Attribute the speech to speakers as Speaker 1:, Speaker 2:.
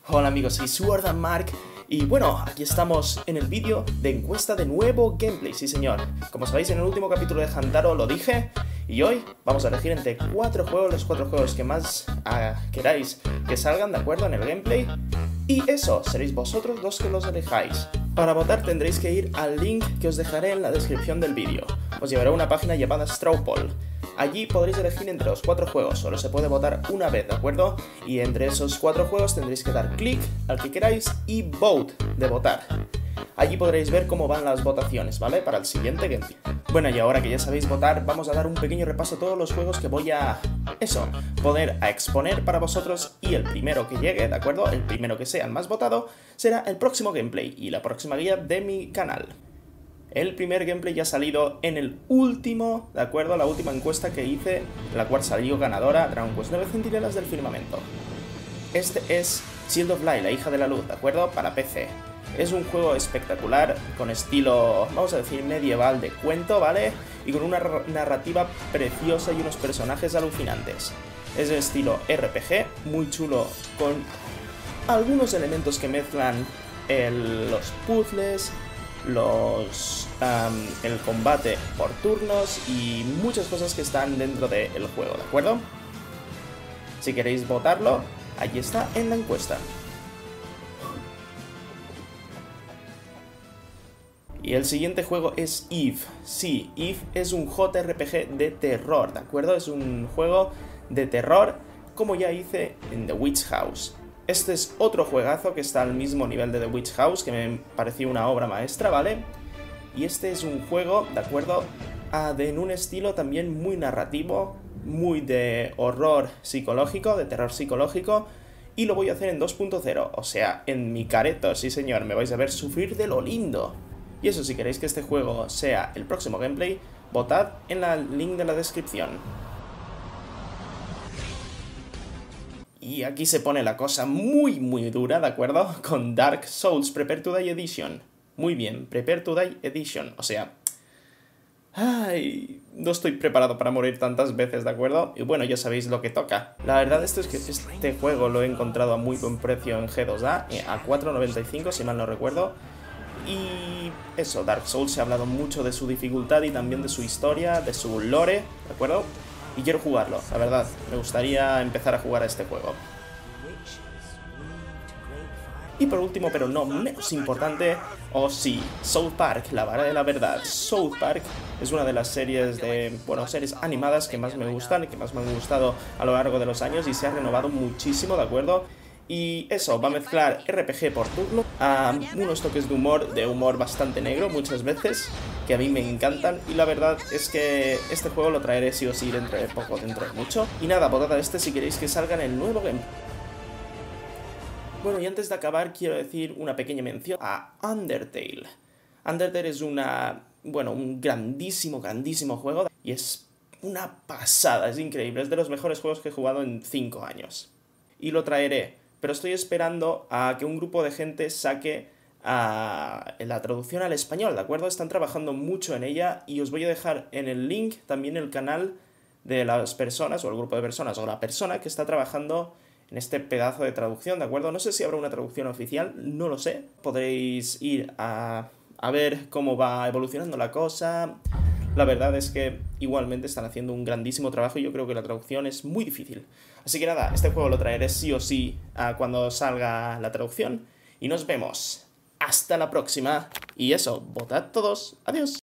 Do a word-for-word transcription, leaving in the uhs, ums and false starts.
Speaker 1: Hola amigos, soy Sword and Mark y bueno, aquí estamos en el vídeo de encuesta de nuevo gameplay, sí señor. Como sabéis, en el último capítulo de Hamtaro lo dije y hoy vamos a elegir entre cuatro juegos, los cuatro juegos que más uh, queráis que salgan, ¿de acuerdo? En el gameplay. Y eso, seréis vosotros los que los elijáis. Para votar tendréis que ir al link que os dejaré en la descripción del vídeo. Os llevará a una página llamada Straw Poll. Allí podréis elegir entre los cuatro juegos, solo se puede votar una vez, ¿de acuerdo? Y entre esos cuatro juegos tendréis que dar clic al que queráis y vote de votar. Allí podréis ver cómo van las votaciones, ¿vale? Para el siguiente gameplay. Bueno, y ahora que ya sabéis votar, vamos a dar un pequeño repaso a todos los juegos que voy a... eso, poder a exponer para vosotros, y el primero que llegue, ¿de acuerdo? El primero que sea el más votado, será el próximo gameplay y la próxima guía de mi canal. El primer gameplay ya ha salido en el último, ¿de acuerdo? La última encuesta que hice, la cual salió ganadora, Dragon Quest nueve Centinelas del Firmamento. Este es Child of Light, la hija de la luz, ¿de acuerdo? Para P C. Es un juego espectacular, con estilo, vamos a decir, medieval de cuento, ¿vale? Y con una narrativa preciosa y unos personajes alucinantes. Es de estilo R P G, muy chulo, con algunos elementos que mezclan el, los puzzles, los um, el combate por turnos y muchas cosas que están dentro del juego, ¿de acuerdo? Si queréis votarlo, allí está en la encuesta. Y el siguiente juego es Eve. Sí, Eve es un J R P G de terror, ¿de acuerdo? Es un juego de terror, como ya hice en The Witch House. Este es otro juegazo que está al mismo nivel de The Witch House, que me pareció una obra maestra, ¿vale? Y este es un juego, ¿de acuerdo? Ah, de, en un estilo también muy narrativo, muy de horror psicológico, de terror psicológico, y lo voy a hacer en dos punto cero, o sea, en mi careto, sí señor, me vais a ver sufrir de lo lindo. Y eso, si queréis que este juego sea el próximo gameplay, votad en el link de la descripción. Y aquí se pone la cosa muy muy dura, ¿de acuerdo? Con Dark Souls Prepare to Die Edition. Muy bien, Prepare to Die Edition. O sea... Ay, no estoy preparado para morir tantas veces, ¿de acuerdo? Y bueno, ya sabéis lo que toca. La verdad esto es que este juego lo he encontrado a muy buen precio en G dos A, a cuatro noventa y cinco si mal no recuerdo. Y eso, Dark Souls, se ha hablado mucho de su dificultad y también de su historia, de su lore, ¿de acuerdo? Y quiero jugarlo, la verdad, me gustaría empezar a jugar a este juego. Y por último, pero no menos importante, oh sí, South Park, la vara de la verdad. South Park es una de las series de, bueno, series animadas que más me gustan, que más me han gustado a lo largo de los años y se ha renovado muchísimo, ¿de acuerdo? Y eso, va a mezclar R P G por turno, a unos toques de humor, de humor bastante negro muchas veces, que a mí me encantan, y la verdad es que este juego lo traeré sí o sí dentro de poco, dentro de mucho. Y nada, votad a este si queréis que salga en el nuevo game. Bueno, y antes de acabar quiero decir una pequeña mención a Undertale. Undertale es una, bueno, un grandísimo, grandísimo juego, y es una pasada, es increíble, es de los mejores juegos que he jugado en cinco años. Y lo traeré. Pero estoy esperando a que un grupo de gente saque a la traducción al español, ¿de acuerdo? Están trabajando mucho en ella y os voy a dejar en el link también el canal de las personas, o el grupo de personas, o la persona que está trabajando en este pedazo de traducción, ¿de acuerdo? No sé si habrá una traducción oficial, no lo sé. Podréis ir a, a ver cómo va evolucionando la cosa. La verdad es que igualmente están haciendo un grandísimo trabajo y yo creo que la traducción es muy difícil. Así que nada, este juego lo traeré sí o sí a cuando salga la traducción. Y nos vemos. Hasta la próxima. Y eso, votad todos. Adiós.